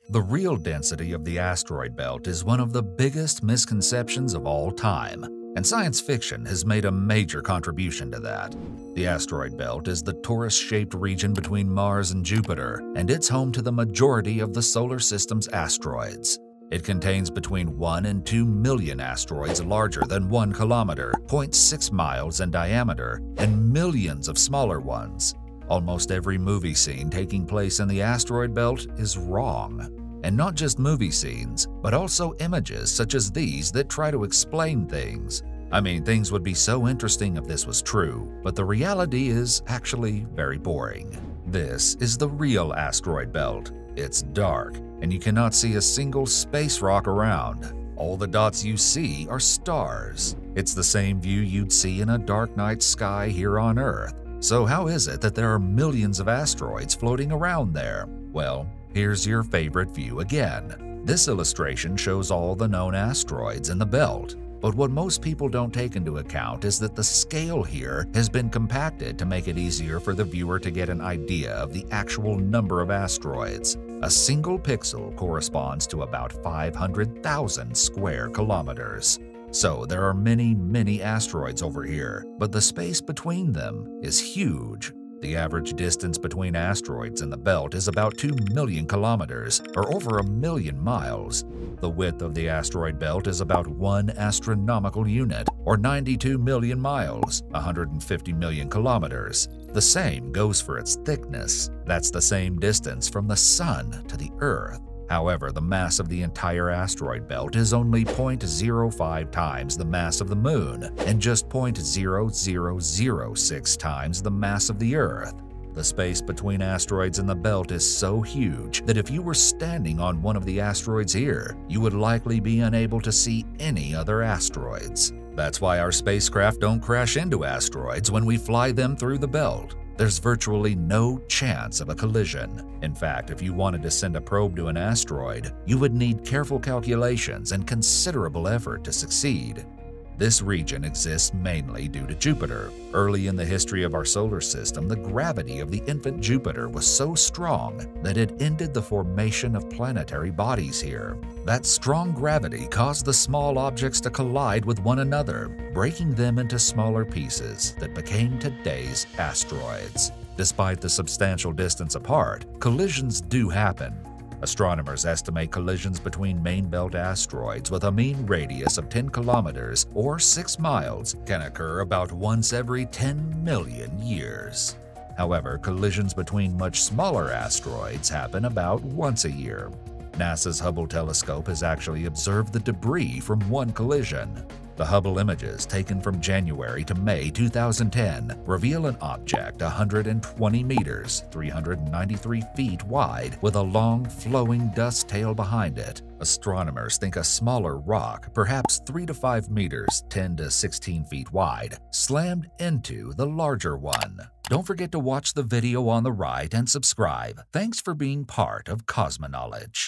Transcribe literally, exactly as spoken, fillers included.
The real density of the asteroid belt is one of the biggest misconceptions of all time, and science fiction has made a major contribution to that. The asteroid belt is the torus-shaped region between Mars and Jupiter, and it's home to the majority of the solar system's asteroids. It contains between one and two million asteroids larger than one kilometer, zero point six miles in diameter, and millions of smaller ones. Almost every movie scene taking place in the asteroid belt is wrong. And not just movie scenes, but also images such as these that try to explain things. I mean, things would be so interesting if this was true, but the reality is actually very boring. This is the real asteroid belt. It's dark, and you cannot see a single space rock around. All the dots you see are stars. It's the same view you'd see in a dark night sky here on Earth. So how is it that there are millions of asteroids floating around there? Well, here's your favorite view again. This illustration shows all the known asteroids in the belt. But what most people don't take into account is that the scale here has been compacted to make it easier for the viewer to get an idea of the actual number of asteroids. A single pixel corresponds to about five hundred thousand square kilometers. So there are many, many asteroids over here, but the space between them is huge. The average distance between asteroids in the belt is about two million kilometers, or over a million miles. The width of the asteroid belt is about one astronomical unit, or ninety-two million miles, one hundred fifty million kilometers. The same goes for its thickness. That's the same distance from the Sun to the Earth. However, the mass of the entire asteroid belt is only zero point zero five times the mass of the Moon and just zero point zero zero zero six times the mass of the Earth. The space between asteroids in the belt is so huge that if you were standing on one of the asteroids here, you would likely be unable to see any other asteroids. That's why our spacecraft don't crash into asteroids when we fly them through the belt. There's virtually no chance of a collision. In fact, if you wanted to send a probe to an asteroid, you would need careful calculations and considerable effort to succeed. This region exists mainly due to Jupiter. Early in the history of our solar system, the gravity of the infant Jupiter was so strong that it ended the formation of planetary bodies here. That strong gravity caused the small objects to collide with one another, breaking them into smaller pieces that became today's asteroids. Despite the substantial distance apart, collisions do happen. Astronomers estimate collisions between main belt asteroids with a mean radius of ten kilometers or six miles can occur about once every ten million years. However, collisions between much smaller asteroids happen about once a year. NASA's Hubble telescope has actually observed the debris from one collision. The Hubble images taken from January to May two thousand ten reveal an object one hundred twenty meters, three hundred ninety-three feet wide with a long flowing dust tail behind it. Astronomers think a smaller rock, perhaps three to five meters, ten to sixteen feet wide, slammed into the larger one. Don't forget to watch the video on the right and subscribe. Thanks for being part of Cosmoknowledge.